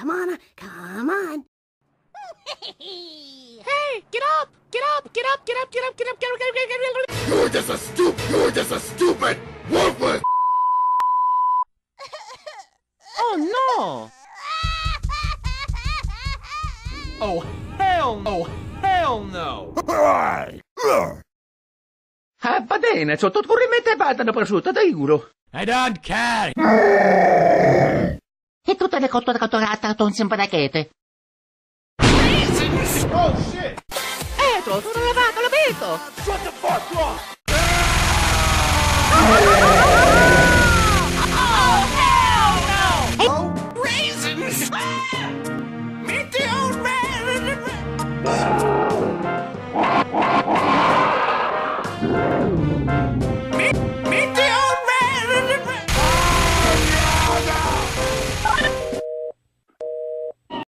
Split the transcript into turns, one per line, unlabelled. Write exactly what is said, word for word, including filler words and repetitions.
Come on, come on.
Hey, get up! Get up! Get up! Get up! Get up! Get up! Get up! Get up! Get up! Get up!
You're just a stupid. You're just a stupid, worthless.
Oh no!
Oh hell! Oh hell no!
Ah, va bene, sotto corrimete badano prosciutto, da giuro.
I don't care!
E tutte le cotture catturate con simparachete.
Oh shit!
Eh, trovo, sono lavato, l'ho visto!
Shut the fuck up!